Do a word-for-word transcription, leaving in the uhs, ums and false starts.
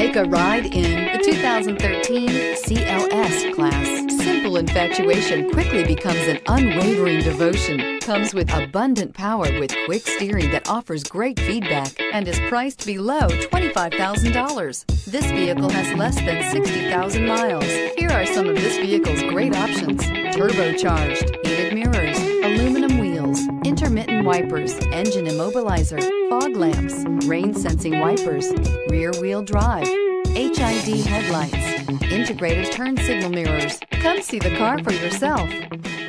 Take a ride in the two thousand thirteen C L S Class. Simple infatuation quickly becomes an unwavering devotion. Comes with abundant power with quick steering that offers great feedback and is priced below twenty-five thousand dollars. This vehicle has less than sixty thousand miles. Here are some of this vehicle's great options: turbocharged, heated mirrors, aluminum wheels, intermittent wipers, engine immobilizer, fog lamps, rain sensing wipers, rear wheel drive, H I D headlights, integrated turn signal mirrors. Come see the car for yourself.